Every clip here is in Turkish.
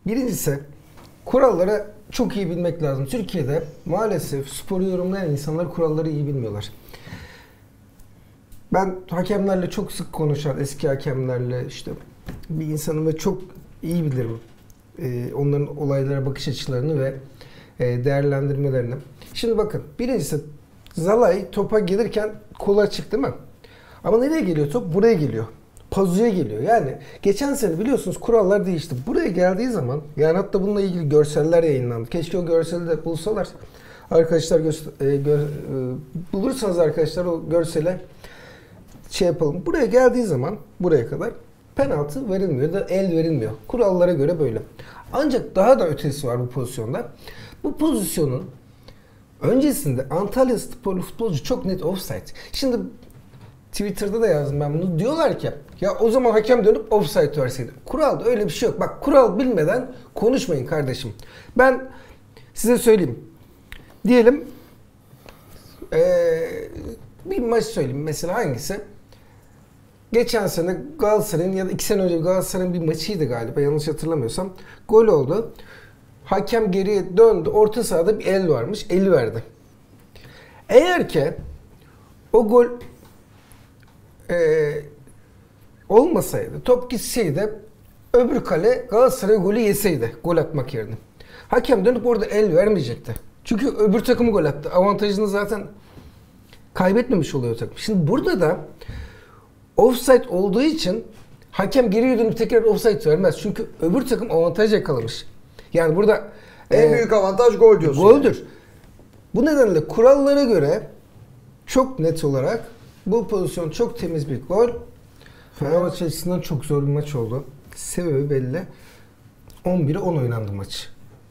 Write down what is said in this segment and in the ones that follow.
Birincisi kuralları çok iyi bilmek lazım. Türkiye'de maalesef sporu yorumlayan insanlar kuralları iyi bilmiyorlar. Ben hakemlerle çok sık konuşan eski hakemlerle işte bir insanım ve çok iyi bilirim onların olaylara bakış açılarını ve değerlendirmelerini. Şimdi bakın birincisi Zalai topa gelirken kolu açık değil mi? Ama nereye geliyor top? Buraya geliyor. Pazuya geliyor. Yani geçen sene biliyorsunuz kurallar değişti. Buraya geldiği zaman yani hatta bununla ilgili görseller yayınlandı. Keşke o görseli de bulsalar. Arkadaşlar bulursanız arkadaşlar o görsele şey yapalım. Buraya geldiği zaman buraya kadar penaltı verilmiyor da el verilmiyor. Kurallara göre böyle. Ancak daha da ötesi var bu pozisyonda. Bu pozisyonun öncesinde Antalya Sporlu futbolcu çok net offside. Şimdi Twitter'da da yazdım ben bunu. Diyorlar ki ya o zaman hakem dönüp offside verseydi. Kuralda öyle bir şey yok. Bak kural bilmeden konuşmayın kardeşim. Ben size söyleyeyim. Diyelim bir maç söyleyeyim. Mesela hangisi? Geçen sene Galatasaray'ın ya da 2 sene önce Galatasaray'ın bir maçıydı galiba yanlış hatırlamıyorsam. Gol oldu. Hakem geriye döndü. Orta sahada bir el varmış. Eli verdi. Eğer ki o gol olmasaydı, top gitseydi, öbür kale Galatasaray golü yeseydi gol atmak yerine. Hakem dönüp orada el vermeyecekti. Çünkü öbür takım gol attı. Avantajını zaten kaybetmemiş oluyor takım. Şimdi burada da offside olduğu için hakem geriye dönüp tekrar offside vermez. Çünkü öbür takım avantaj yakalamış. Yani burada en büyük avantaj gol diyorsun. Goldür. Yani. Bu nedenle kurallara göre çok net olarak bu pozisyon çok temiz bir gol. Fenerbahçe açısından çok zor bir maç oldu. Sebebi belli. 11'e 10 oynandı maç.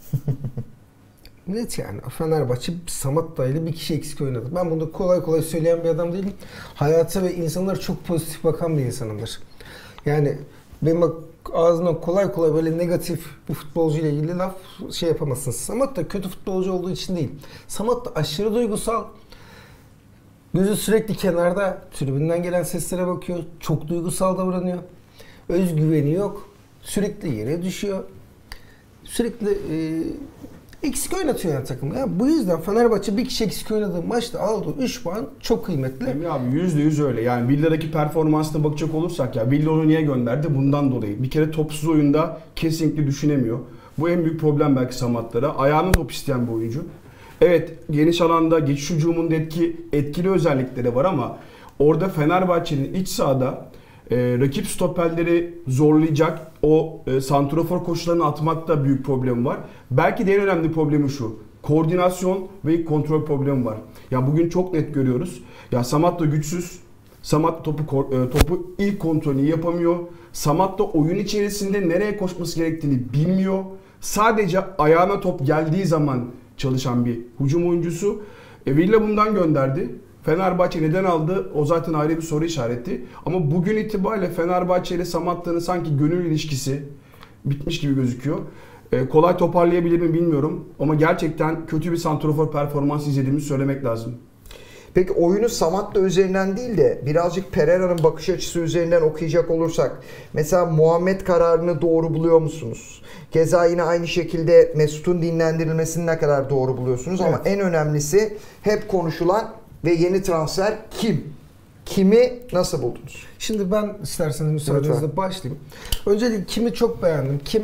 Net yani. Fenerbahçe Samatta ile bir kişi eksik oynadı. Ben bunu kolay kolay söyleyen bir adam değilim. Hayata ve insanlara çok pozitif bakan bir insanımdır. Yani benim ağzımdan kolay kolay böyle negatif bir futbolcu ile ilgili laf şey yapamazsınız. Samatta kötü futbolcu olduğu için değil. Samatta aşırı duygusal. Gözü sürekli kenarda, tribünden gelen seslere bakıyor. Çok duygusal davranıyor. Özgüveni yok. Sürekli yere düşüyor. Sürekli eksik oynatıyor yani takımı. Ya bu yüzden Fenerbahçe bir kişi eksik oynadığı maçta aldığı 3 puan çok kıymetli. Emre abi %100 öyle. Yani Villa'daki performansına bakacak olursak ya Villa onu niye gönderdi? Bundan dolayı. Bir kere topsuz oyunda kesinlikle düşünemiyor. Bu en büyük problem belki Samatta'da. Ayağına top isteyen bir oyuncu. Evet geniş alanda geçiş hücumunda etkili özellikleri var ama orada Fenerbahçe'nin iç sahada rakip stoperleri zorlayacak o santrafor koşularını atmakta büyük problem var. Belki de en önemli problemi şu. Koordinasyon ve kontrol problemi var. Ya bugün çok net görüyoruz. Ya Samatta güçsüz. Samatta topu ilk kontrolünü yapamıyor. Samatta oyun içerisinde nereye koşması gerektiğini bilmiyor. Sadece ayağına top geldiği zaman çalışan bir hücum oyuncusu. Villa bundan gönderdi. Fenerbahçe neden aldı? O zaten ayrı bir soru işareti. Ama bugün itibariyle Fenerbahçe ile Samatta'nın sanki gönül ilişkisi bitmiş gibi gözüküyor. Kolay toparlayabilir mi bilmiyorum. Ama gerçekten kötü bir santrafor performans izlediğimizi söylemek lazım. Peki oyunu Samatta üzerinden değil de birazcık Pereira'nın bakış açısı üzerinden okuyacak olursak mesela Muhammed kararını doğru buluyor musunuz? Keza yine aynı şekilde Mesut'un dinlendirilmesini ne kadar doğru buluyorsunuz? Evet. Ama en önemlisi hep konuşulan ve yeni transfer kim? Kimi nasıl buldunuz? Şimdi ben isterseniz müsaadenizle başlayayım. Öncelikle Kim'i çok beğendim. Kim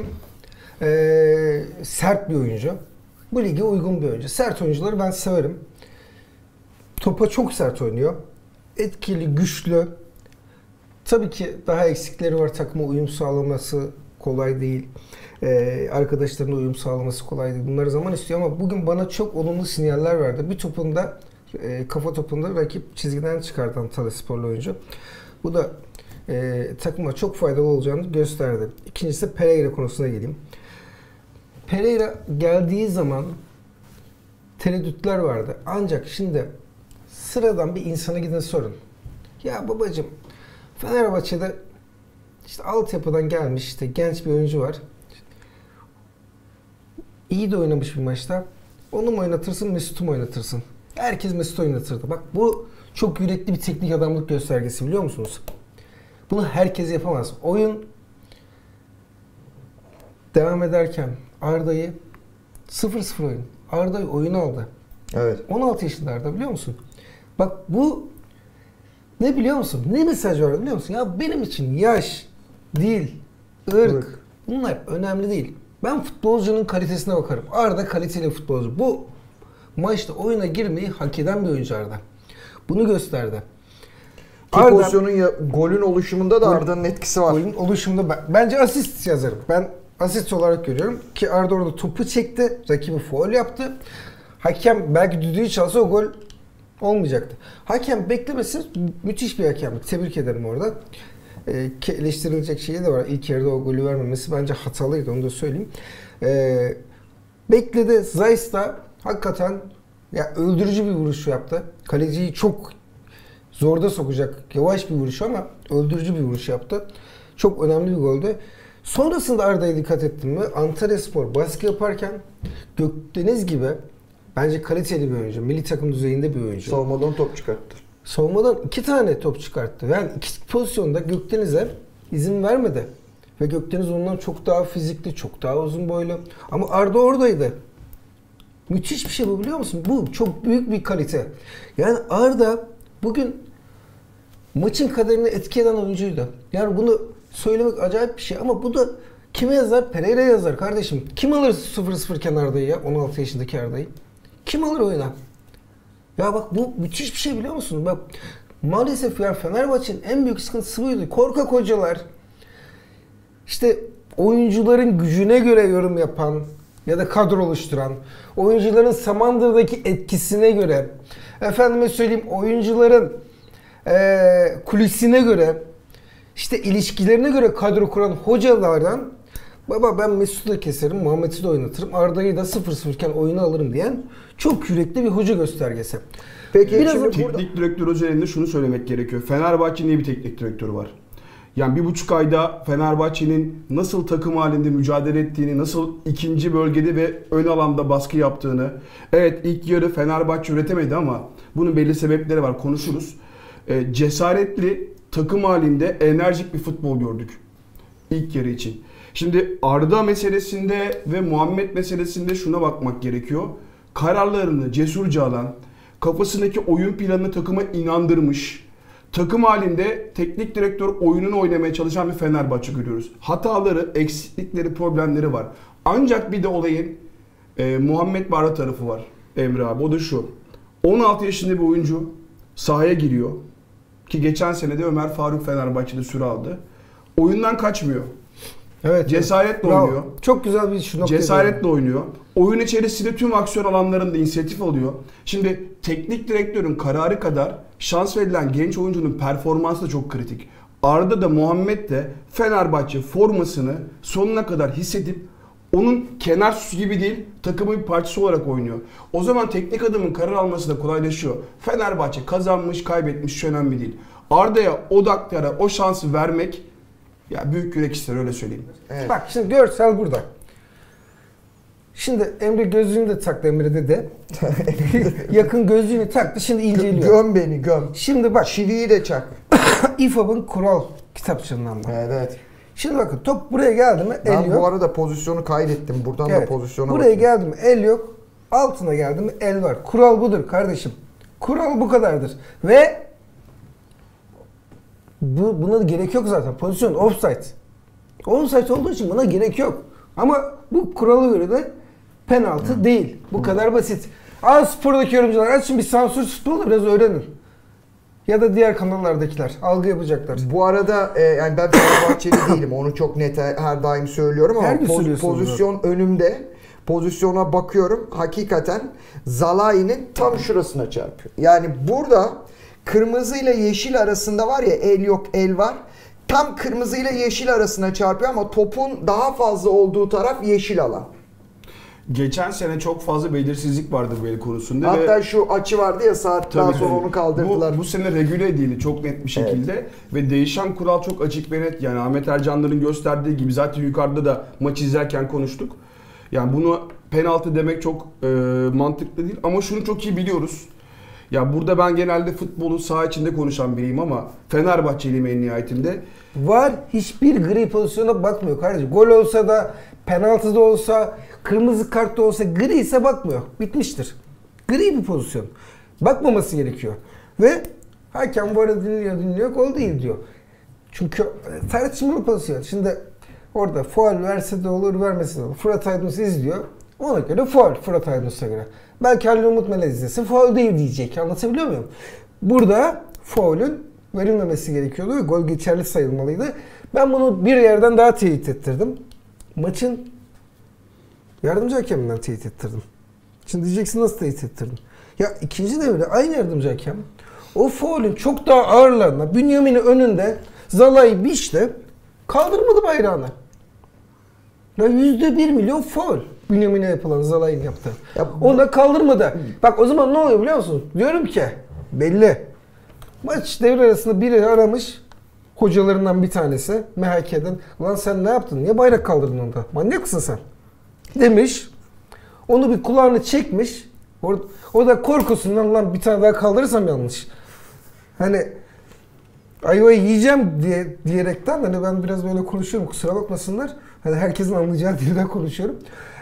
sert bir oyuncu. Bu lige uygun bir oyuncu. Sert oyuncuları ben severim. Topa çok sert oynuyor. Etkili, güçlü. Tabii ki daha eksikleri var. Takıma uyum sağlaması kolay değil. Arkadaşlarına uyum sağlaması kolay değil. Bunları zaman istiyor ama bugün bana çok olumlu sinyaller verdi. Bir topunda kafa topunda rakip çizgiden çıkartan Antalyasporlu oyuncu. Bu da takıma çok faydalı olacağını gösterdi. İkincisi Pereira konusuna geleyim. Pereira geldiği zaman tereddütler vardı. Ancak şimdi sıradan bir insana gidin sorun. Ya babacığım Fenerbahçe'de işte altyapıdan gelmiş işte genç bir oyuncu var. İyi de oynamış bir maçta. Onu mu oynatırsın, Mesut'u mu oynatırsın? Herkes Mesut oynatırdı. Bak bu çok yürekli bir teknik adamlık göstergesi biliyor musunuz? Bunu herkes yapamaz. Oyun devam ederken Arda'yı 0-0 oyun. Arda oyunu aldı. Evet. 16 yaşında Arda, biliyor musun? Bak bu ne biliyor musun? Ne mesaj var biliyor musun? Ya benim için yaş, dil, ırk bunlar önemli değil. Ben futbolcunun kalitesine bakarım. Arda kaliteli futbolcu. Bu maçta oyuna girmeyi hak eden bir oyuncu Arda. Bunu gösterdi. Ki pozisyonun golün oluşumunda da Arda'nın etkisi var. Golün oluşumunda bence asist yazarım. Ben asist olarak görüyorum ki Arda orada topu çekti. Rakibi faul yaptı. Hakem belki düdüğü çalsa o gol olmayacaktı. Hakem beklemesi müthiş bir hakemlik. Tebrik ederim orada. Eleştirilecek şeyi de var. İlk yarıda o golü vermemesi bence hatalıydı, onu da söyleyeyim. Bekledi. Zeiss da hakikaten ya öldürücü bir vuruş yaptı. Kaleciyi çok zorda sokacak yavaş bir vuruş ama öldürücü bir vuruş yaptı. Çok önemli bir goldü. Sonrasında Arda'ya dikkat ettim mi? Antalyaspor baskı yaparken Gökdeniz gibi bence kaliteli bir oyuncu. Milli takım düzeyinde bir oyuncu. Savunmadan top çıkarttı. Savunmadan 2 tane top çıkarttı. Yani 2 pozisyonda Gökdeniz'e izin vermedi. Ve Gökdeniz ondan çok daha fizikli, çok daha uzun boylu. Ama Arda oradaydı. Müthiş bir şey bu, biliyor musun? Bu çok büyük bir kalite. Yani Arda bugün maçın kaderini etki eden oyuncuydu. Yani bunu söylemek acayip bir şey ama bu da kime yazar? Pereira yazar kardeşim. Kim alır 0-0 kenardayı ya? 16 yaşındaki Arda'yı. Kim alır oyuna? Ya bak bu müthiş bir şey, biliyor musun? Bak maalesef ya Fenerbahçe'nin en büyük sıkıntısı buydu. Korkak hocalar, işte oyuncuların gücüne göre yorum yapan ya da kadro oluşturan, oyuncuların Samandıra'daki etkisine göre, efendime söyleyeyim oyuncuların kulisine göre, işte ilişkilerine göre kadro kuran hocalardan baba ben Mesut'u da keserim, Muhammed'i de oynatırım, Arda'yı da 0-0 iken oyunu alırım diyen çok yürekli bir hoca göstergesi. Peki Biraz şimdi teknik direktör özelinde şunu söylemek gerekiyor. Fenerbahçe'nin iyi bir teknik direktörü var. Yani 1,5 ayda Fenerbahçe'nin nasıl takım halinde mücadele ettiğini, nasıl ikinci bölgede ve ön alanda baskı yaptığını. Evet, ilk yarı Fenerbahçe üretemedi ama bunun belli sebepleri var, konuşuruz. Cesaretli, takım halinde enerjik bir futbol gördük ilk yarı için. Şimdi Arda meselesinde ve Muhammed meselesinde şuna bakmak gerekiyor. Kararlarını cesurca alan, kafasındaki oyun planını takıma inandırmış, takım halinde teknik direktör oyununu oynamaya çalışan bir Fenerbahçe görüyoruz. Hataları, eksiklikleri, problemleri var. Ancak bir de olayın Muhammed Barra tarafı var Emre abi. O da şu. 16 yaşında bir oyuncu sahaya giriyor. Ki geçen sene de Ömer Faruk Fenerbahçe'de süre aldı. Oyundan kaçmıyor. Evet. Cesaretle Bravo. oynuyor. Çok güzel bir şu noktayı. Cesaretle oynuyor. Oyun içerisinde tüm aksiyon alanlarında inisiyatif alıyor. Şimdi teknik direktörün kararı kadar şans verilen genç oyuncunun performansı da çok kritik. Arda da Muhammed de Fenerbahçe formasını sonuna kadar hissedip onun kenar süsü gibi değil, takımın bir parçası olarak oynuyor. O zaman teknik adamın karar alması da kolaylaşıyor. Fenerbahçe kazanmış, kaybetmiş hiç önemli değil. Arda'ya odaklara o şansı vermek ya büyük yürek ister, öyle söyleyeyim. Evet. Bak şimdi görsel burada. Şimdi Emre gözlüğünü de taktı, Emre'de de. Yakın gözlüğünü taktı, şimdi inceliyor. Göm beni göm. Şimdi bak. Çiviyi de çak. İFAB'ın kural kitapçığından bak. Evet. Şimdi bakın top buraya geldi mi el Ben yok. bu arada pozisyonu kaydettim. Buradan da pozisyona buraya bakayım. geldi mi el yok. Altına geldi mi el var. Kural budur kardeşim. Kural bu kadardır. Ve buna gerek yok zaten. Pozisyon offside. Offside olduğu için buna gerek yok. Ama bu kurala göre de penaltı değil. Bu kadar basit. Spordaki yorumcular açın bir sansür futbolu biraz öğrenin. Ya da diğer kanallardakiler algı yapacaklar. Bu arada yani ben Fenerbahçeli değilim. Onu çok net her daim söylüyorum ama pozisyon önümde. Pozisyona bakıyorum. Hakikaten Zalai'nin tam şurasına çarpıyor. Yani burada kırmızı ile yeşil arasında var ya, el yok el var. Tam kırmızı ile yeşil arasına çarpıyor ama topun daha fazla olduğu taraf yeşil alan. Geçen sene çok fazla belirsizlik vardı bu el konusunda. Hatta şu açı vardı ya, saatten sonra onu kaldırdılar. Bu sene regüle edildi çok net bir şekilde. Evet. Ve değişen kural çok açık ve net. Yani Ahmet Ercanlar'ın gösterdiği gibi zaten yukarıda da maç izlerken konuştuk. Yani bunu penaltı demek çok mantıklı değil. Ama şunu çok iyi biliyoruz. Ya burada ben genelde futbolu saha içinde konuşan biriyim ama Fenerbahçeliyim en nihayetinde. Var, hiçbir gri pozisyona bakmıyor kardeşim. Gol olsa da penaltıda olsa, kırmızı kartta olsa, gri ise bakmıyor. Bitmiştir. Gri bir pozisyon. Bakmaması gerekiyor. Ve hakem bu arada dinliyor, gol değil diyor. Çünkü tartışmalı pozisyon. Şimdi orada faul verse de olur, vermese de olur. Fırat Aydınus izliyor. Ona göre faul Fırat Aydınus'a göre. Belki Halil Umut Melez izlesin, faul değil diyecek. Anlatabiliyor muyum? Burada faulün verilmemesi gerekiyordu ve gol geçerli sayılmalıydı. Ben bunu bir yerden daha teyit ettirdim. Maçın yardımcı hakeminden teyit ettirdim. Şimdi diyeceksin nasıl teyit ettirdim? Ya ikinci devre aynı yardımcı hakem o faulün çok daha ağırlarına Bünyamin'in önünde Zalai Biç'le kaldırmadı bayrağını. Ya %1 milyon faul Bünyamin'e yapılan Zalai'nin yaptığı. Onu da kaldırmadı. Bak o zaman ne oluyor biliyor musun? Diyorum ki belli. Maç devre arasında biri aramış. Hocalarından bir tanesi MHK'den. Ulan sen ne yaptın? Niye bayrak kaldırdın orada? Manyak mısın sen? Demiş. Onu bir kulağını çekmiş. Orada korkusundan lan bir tane daha kaldırırsam yanlış. Hani ayvayı yiyeceğim diyerekten hani ben biraz böyle konuşuyorum. Kusura bakmasınlar. Hani herkesin anlayacağı dilde konuşuyorum.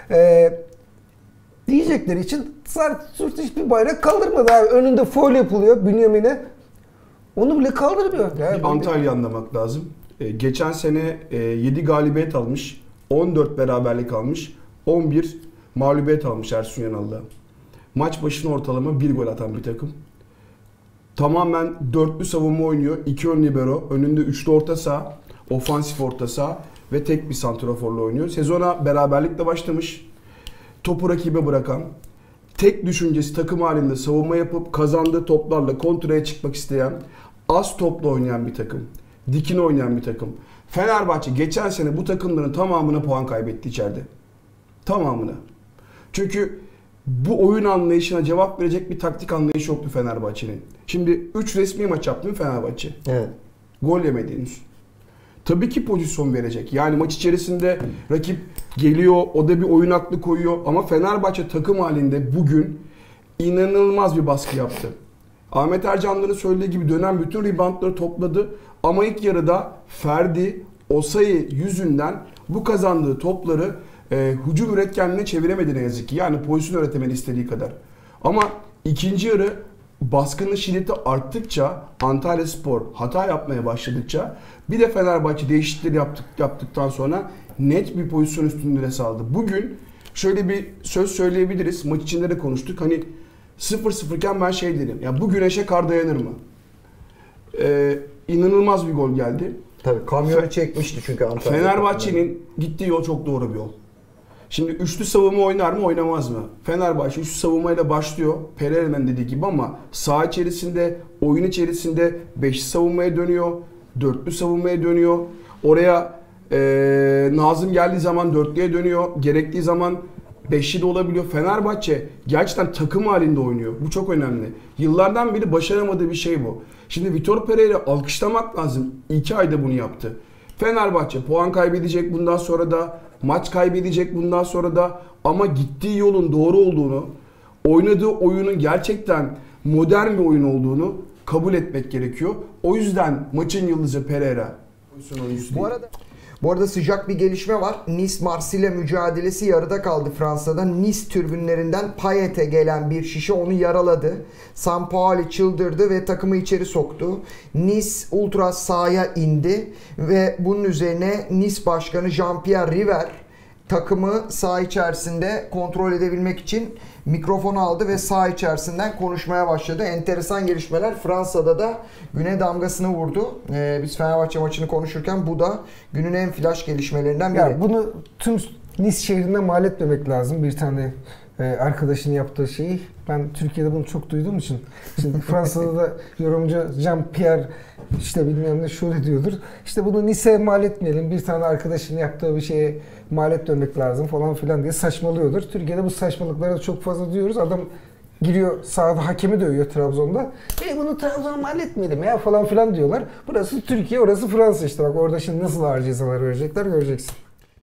Diyecekleri için hiçbir bayrak kaldırmadı abi. Önünde faul yapılıyor Bünyamin'e. Onu bile kaldırmıyor. Yani Antalya anlamak lazım. Geçen sene 7 galibiyet almış, 14 beraberlik almış, 11 mağlubiyet almış Ersun Yanal'da. Maç başına ortalama 1 gol atan bir takım. Tamamen dörtlü savunma oynuyor. 2 ön libero, önünde üçlü orta saha, ofansif orta saha ve tek bir santraforla oynuyor. Sezona beraberlikle başlamış. Topu rakibe bırakan, tek düşüncesi takım halinde savunma yapıp kazandığı toplarla kontraya çıkmak isteyen, az topla oynayan bir takım. Dikine oynayan bir takım. Fenerbahçe geçen sene bu takımların tamamına puan kaybetti içeride. Tamamına. Çünkü bu oyun anlayışına cevap verecek bir taktik anlayışı yoktu Fenerbahçe'nin. Şimdi 3 resmi maç yaptı mı Fenerbahçe? Evet. Gol yemedi henüz. Tabii ki pozisyon verecek. Yani maç içerisinde rakip geliyor, o da bir oyun aklı koyuyor. Ama Fenerbahçe takım halinde bugün inanılmaz bir baskı yaptı. Ahmet Ercanlı'nın söylediği gibi dönen bütün reboundları topladı. Ama ilk yarıda Ferdi, Osayi yüzünden bu kazandığı topları hücum üretkenliğine çeviremedi ne yazık ki. Yani pozisyon üretemedi istediği kadar. Ama ikinci yarı baskının şiddeti arttıkça, Antalyaspor hata yapmaya başladıkça bir de Fenerbahçe değişiklikleri yaptıktan sonra net bir pozisyon üstünlüğüne sağladı. Bugün şöyle bir söz söyleyebiliriz. Maç içinde de konuştuk. Hani 0-0 iken ben şey dedim. Ya bu güneşe kar dayanır mı? İnanılmaz bir gol geldi. Tabii kamyonu çekmişti çünkü Antalya. Fenerbahçe'nin gittiği yol çok doğru bir yol. Şimdi üçlü savunma oynar mı oynamaz mı? Fenerbahçe üçlü savunmayla başlıyor. Pereira'nın dediği gibi ama saha içerisinde, oyun içerisinde beşli savunmaya dönüyor. Dörtlü savunmaya dönüyor. Oraya Nazım geldiği zaman dörtlüye dönüyor. Gerektiği zaman beşli de olabiliyor. Fenerbahçe gerçekten takım halinde oynuyor. Bu çok önemli. Yıllardan beri başaramadığı bir şey bu. Şimdi Vitor Pereira alkışlamak lazım. 2 ayda bunu yaptı. Fenerbahçe puan kaybedecek bundan sonra da. Maç kaybedecek bundan sonra da. Ama gittiği yolun doğru olduğunu, oynadığı oyunun gerçekten modern bir oyun olduğunu kabul etmek gerekiyor. O yüzden maçın yıldızı Pereira. Bu arada sıcak bir gelişme var. Nice-Marsilya mücadelesi yarıda kaldı Fransa'da. Nice tribünlerinden Payet'e gelen bir şişe onu yaraladı. Sampaoli çıldırdı ve takımı içeri soktu. Nice ultra sahaya indi ve bunun üzerine Nice Başkanı Jean-Pierre River takımı saha içerisinde kontrol edebilmek için mikrofonu aldı ve saha içerisinden konuşmaya başladı. Enteresan gelişmeler. Fransa'da da güne damgasını vurdu. Biz Fenerbahçe maçını konuşurken bu da günün en flash gelişmelerinden biri. Ya bunu tüm Nice şehrinde mal etmemek lazım. Bir tane arkadaşın yaptığı şeyi. Ben Türkiye'de bunu çok duyduğum için. Şimdi Fransa'da da yorumcu Jean-Pierre işte bilmem ne şöyle diyordur. İşte bunu Nice'e mal etmeyelim. Bir tane arkadaşın yaptığı bir şeye mal etmemek lazım falan filan diye saçmalıyordur. Türkiye'de bu saçmalıkları da çok fazla duyuyoruz. Adam giriyor sahada hakemi dövüyor Trabzon'da. Bunu Trabzon'a mal etmeyelim ya falan filan diyorlar. Burası Türkiye, orası Fransa işte. Bak orada şimdi nasıl ağır cezalar verecekler göreceksin.